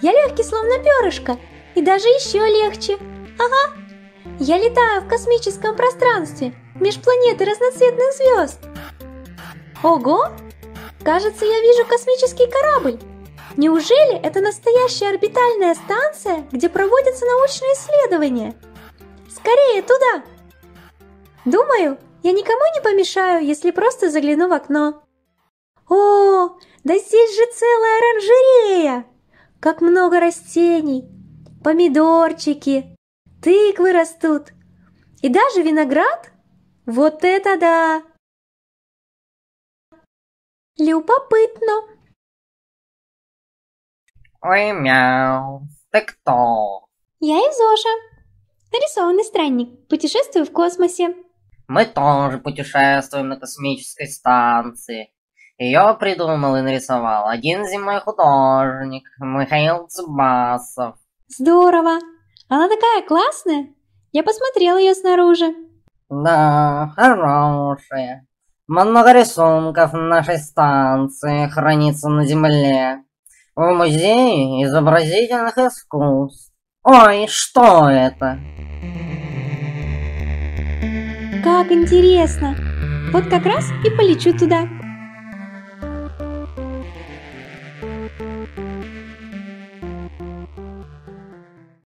Я легкий, словно перышко, и даже еще легче. Ага, я летаю в космическом пространстве, меж планеты разноцветных звезд. Ого, кажется, я вижу космический корабль. Неужели это настоящая орбитальная станция, где проводятся научные исследования? Скорее туда! Думаю, я никому не помешаю, если просто загляну в окно. О, да здесь же целая оранжерея! Как много растений, помидорчики, тыквы растут. И даже виноград? Вот это да! Любопытно. Ой, мяу, ты кто? Я Изоша, нарисованный странник, путешествую в космосе. Мы тоже путешествуем на космической станции. Ее придумал и нарисовал один земной художник, Михаил Цыбасов. Здорово! Она такая классная! Я посмотрела ее снаружи. Да, хорошая. Много рисунков на нашей станции хранится на Земле. В музее изобразительных искусств. Ой, что это? Как интересно! Вот как раз и полечу туда.